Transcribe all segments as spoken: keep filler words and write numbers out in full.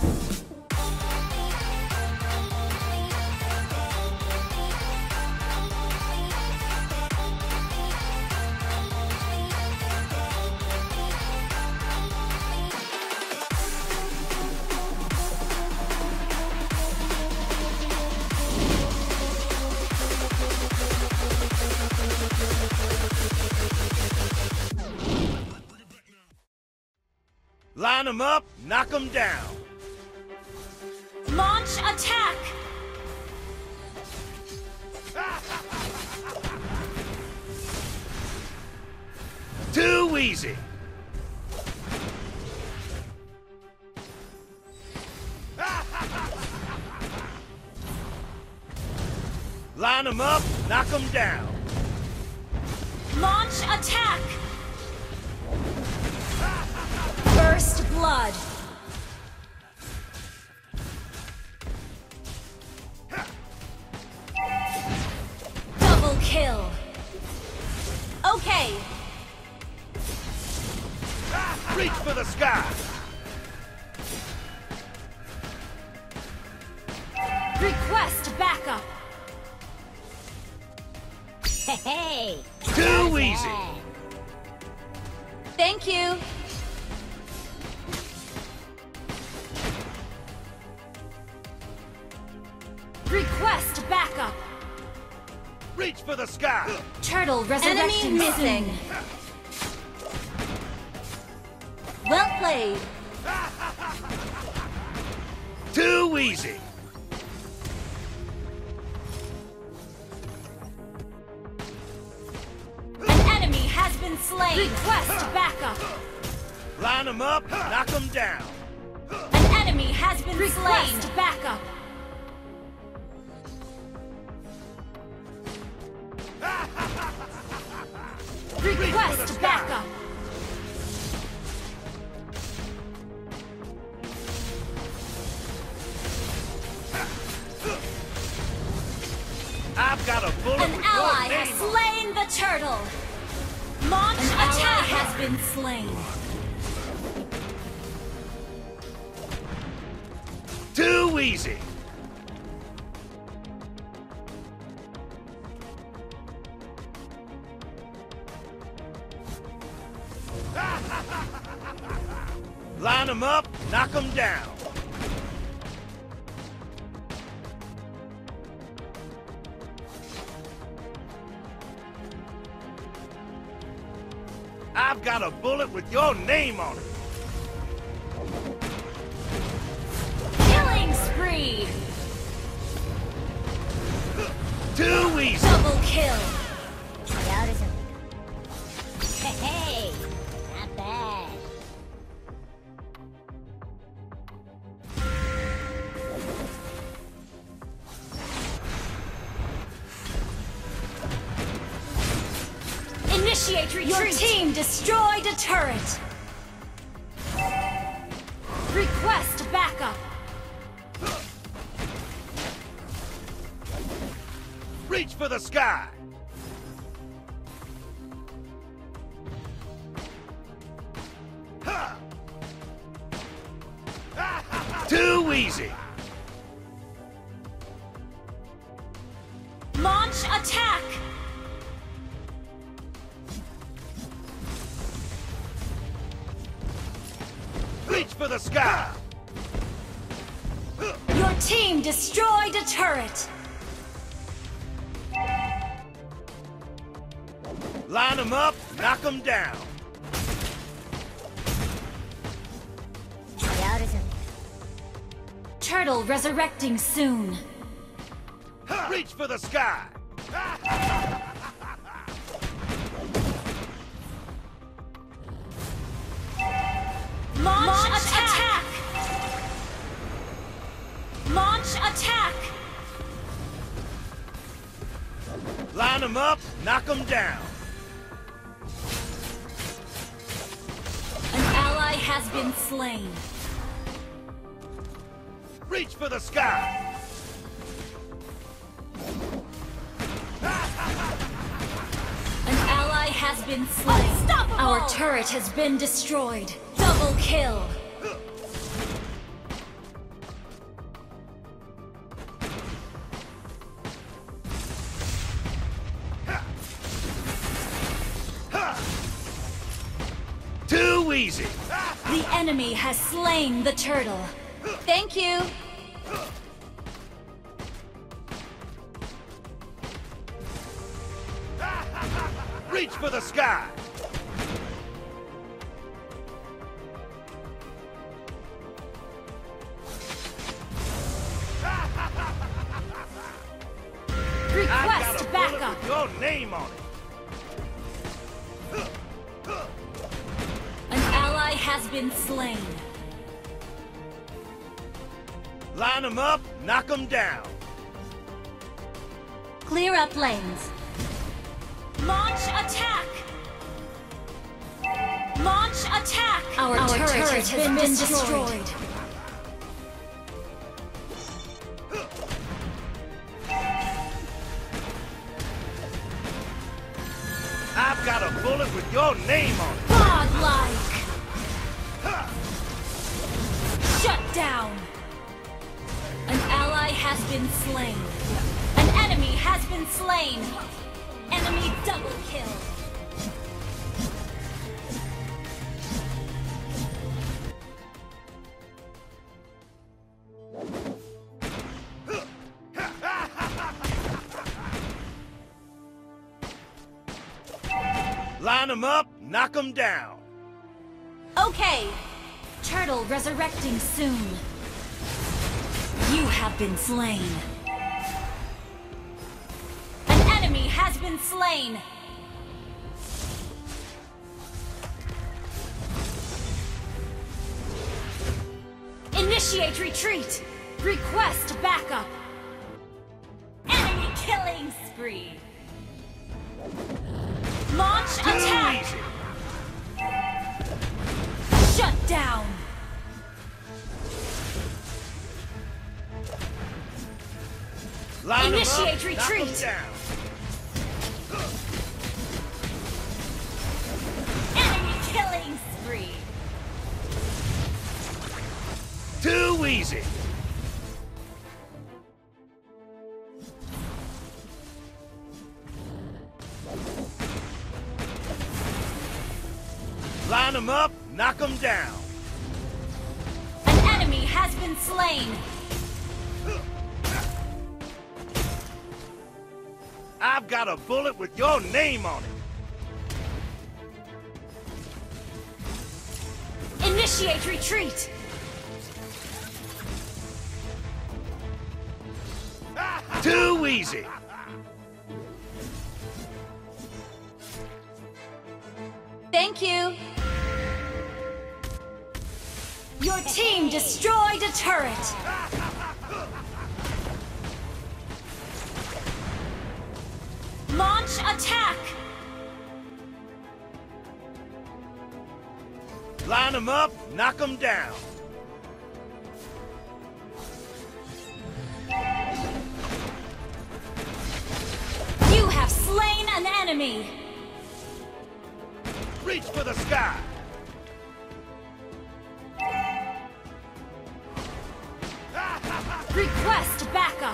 Line them up, knock them down. Launch attack! Too easy. Line them up, knock them down. Launch attack! First blood. Double kill. Okay. Reach for the sky. Request backup. Hey. Too easy. Thank you. Request backup. Reach for the sky. Turtle resurrecting missing. soon. Well played. Too easy. An enemy has been slain. Request backup. Line them up, knock them down. An enemy has been Request slain. Backup. Request backup. I've got a bullet An with ally your has name on slain the turtle. Launch An attack has been slain. it. Too easy. Line them up, knock them down. I've got a bullet with your name on it. Killing spree. Too easy. Double kill. Hey. Not bad. Initiate retreat. Your team destroyed a turret. Request backup. Reach for the sky. Too easy. Launch attack. Reach for the sky. Your team destroyed a turret. Line them up, knock them down. Turtle resurrecting soon. Reach for the sky. Launch, Launch attack. attack! Launch attack! Line them up, knock them down. An ally has been slain. Reach for the sky. An ally has been slain. Unstoppable! Our turret has been destroyed. Double kill. easy. The enemy has slain the turtle. Thank you. Reach for the sky. Request I got a bullet backup. with your name on it. An ally has been slain. Line them up, knock them down. Clear up lanes. Launch attack! Launch attack! Our, Our turret, turret has, has been, been destroyed. destroyed. I've got a bullet with your name on it. Godlike! Shut down! An ally has been slain. An enemy has been slain. Enemy double kill. Line them up, knock them down. Okay. Turtle resurrecting soon. You have been slain. An enemy has been slain. Initiate retreat. Request backup. Enemy killing spree. Launch Too attack. easy. Shut down. Line 'em Initiate up, retreat. knock 'em down. Enemy killing spree. Too easy. Line them up, knock them down. An enemy has been slain. I've got a bullet with your name on it. Initiate retreat. Too easy. Thank you. Your team destroyed a turret. Launch attack. Line them up, knock them down. You have slain an enemy. Reach for the sky. Request backup.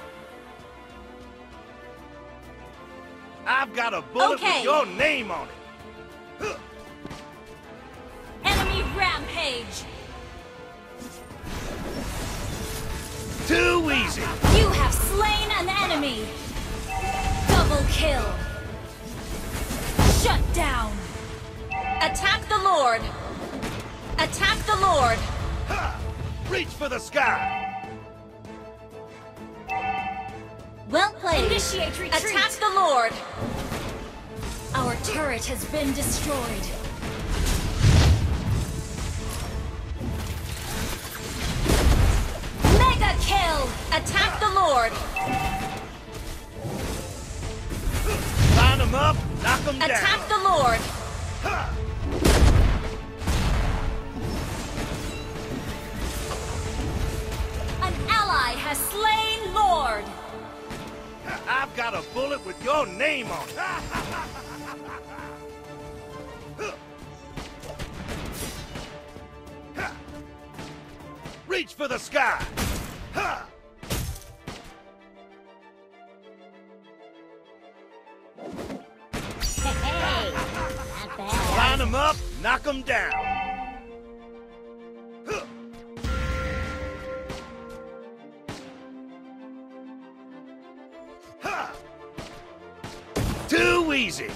I've got a bullet Okay. with your name on it. Enemy rampage. Too easy. You have slain an enemy. Double kill. Shut down. Attack the Lord. Attack the Lord. Ha! Reach for the sky. Well played. Initiate retreat. Attack the Lord. Our turret has been destroyed. Mega kill. Attack the Lord. Line them up, knock them down. Attack the Lord. Ha! An ally has slain Lord. I've got a bullet with your name on it. Reach for the sky. Ha! Hey, not bad. Line them up, knock them down. easy.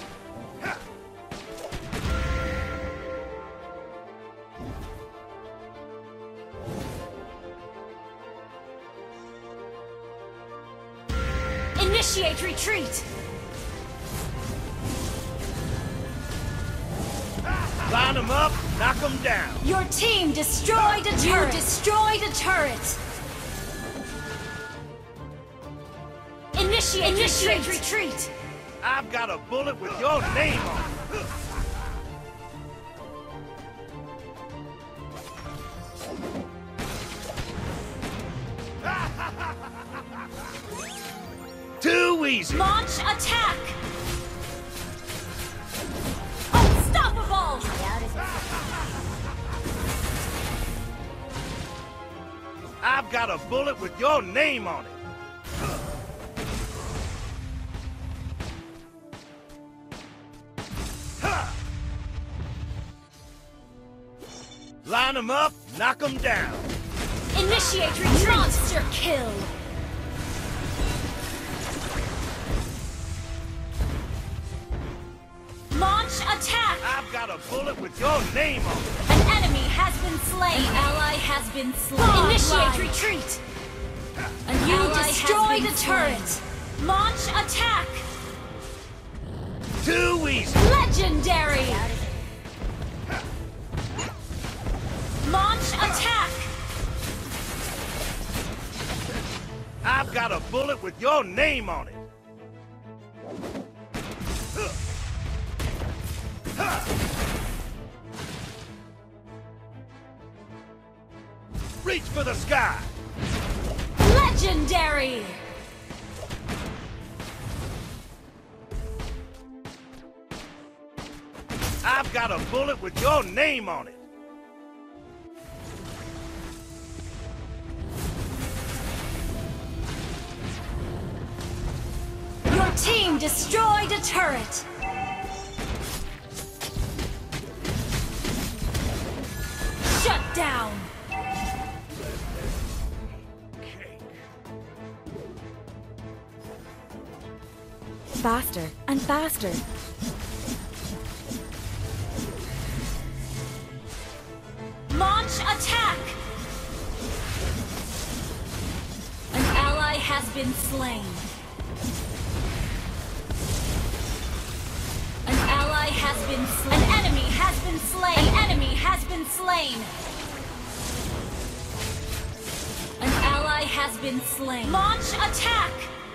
Initiate retreat! Line them up, knock them down. Your team destroyed a turret! You destroyed a turret! Initiate, Initiate retreat. retreat! I've got a bullet with your name on it. Too easy! Launch attack! Unstoppable! I've got a bullet with your name on it. Line them up, knock them down. Initiate retreat! Monster kill! Launch attack! I've got a bullet with your name on it. An enemy has been slain. An ally has been slain. Initiate retreat! And you destroyed a turret! Launch attack! Too easy! Legendary! Launch attack! I've got a bullet with your name on it. Reach for the sky! Legendary! I've got a bullet with your name on it. Your team destroyed a turret! Shut down! Faster and faster. Launch attack! An ally has been slain. An ally has been slain. An enemy has been slain. An enemy has been slain. An ally has been slain. Launch attack!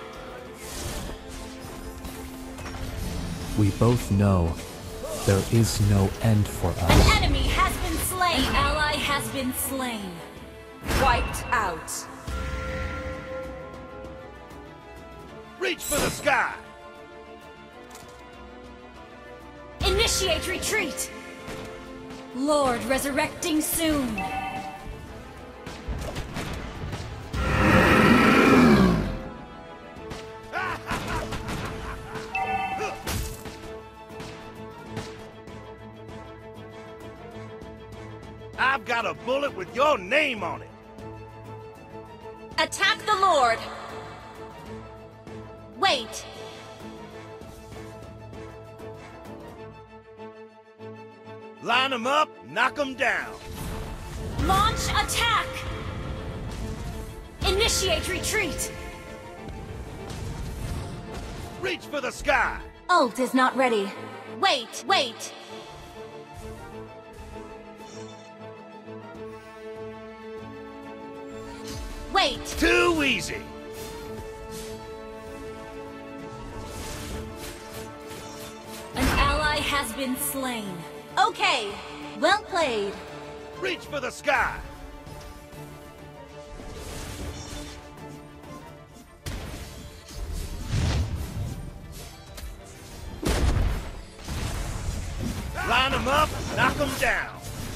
We both know there is no end for us. An enemy has been slain. An ally has been slain. Wiped out. Reach for the sky! Initiate retreat! Lord resurrecting soon! I've got a bullet with your name on it. Attack the Lord! Wait! Line them up, knock them down. Launch attack! Initiate retreat! Reach for the sky! Ult is not ready. Wait, wait! Wait! Too easy! An ally has been slain. Okay, well played. Reach for the sky! Line them up, knock them down.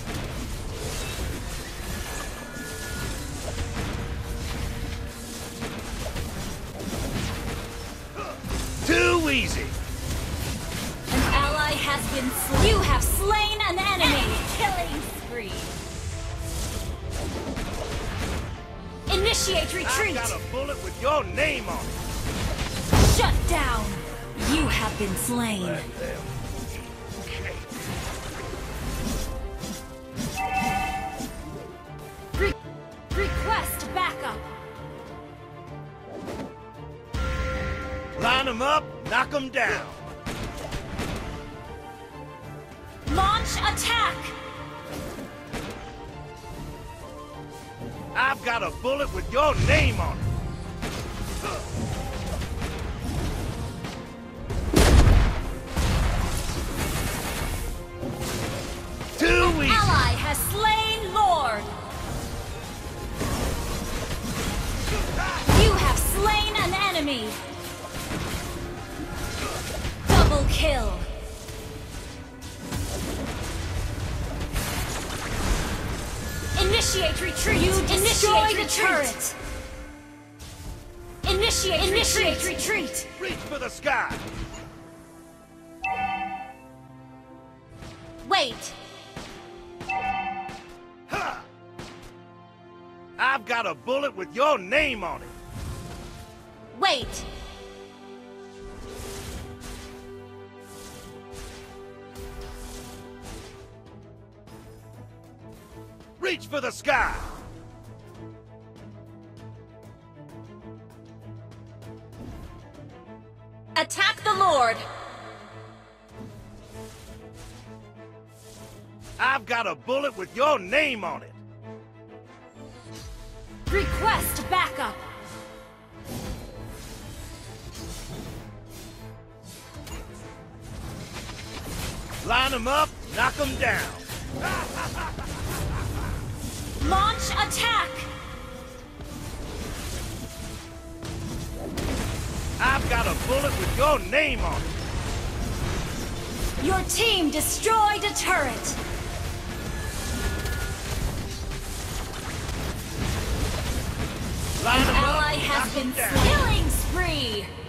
Too easy. An ally has been slain. You have slain an enemy. Killing spree. Initiate retreat. I've got a bullet with your name on it. Shut down. You have been slain. Re request backup. Line them up, knock them down. Launch attack. I've got a bullet with your name on it. Too easy. Ally has slain Lord. You have slain an enemy. Double kill. Initiate retreat. You destroy the turret. Initiate, Initiate retreat. Reach for the sky. Wait. Ha! I've got a bullet with your name on it. Wait. Reach for the sky. Attack the Lord. I've got a bullet with your name on it. Request backup. Line them up, knock them down. Launch attack. I've got a bullet with your name on it. Your team destroyed a turret. Line An them ally up, has knock 'em been down. slain. Killing spree.